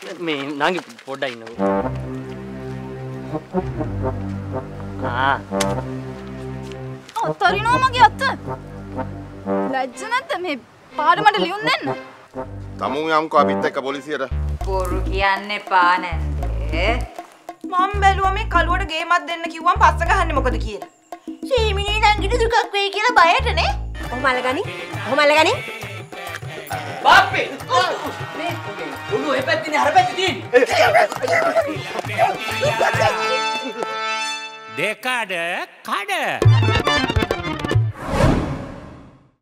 මේ නංගි පොඩ්ඩක් ඉන්නකෝ. තරිනෝ මගේ අත්ත. ලැජ්ජ නැද්ද මේ පාඩේ මට ලියුම් දෙන්න? තමුන් යම්කෝ අපිත් එක්ක පොලිසියට. බොරු කියන්න එපා නේද? මම බැලුවා මේ කලුවට ගේමක් දෙන්න කිව්වම පස්ස ගහන්නේ මොකද කියලා. සීමිනී නංගිට දුකක් වෙයි කියලා බයටනේ. ඔහමලගනි. ඔහමලගනි. බාප්පේ. මේ උණු එපැත්තේ අර පැත්තේ තියෙන්නේ. දෙකඩ කඩ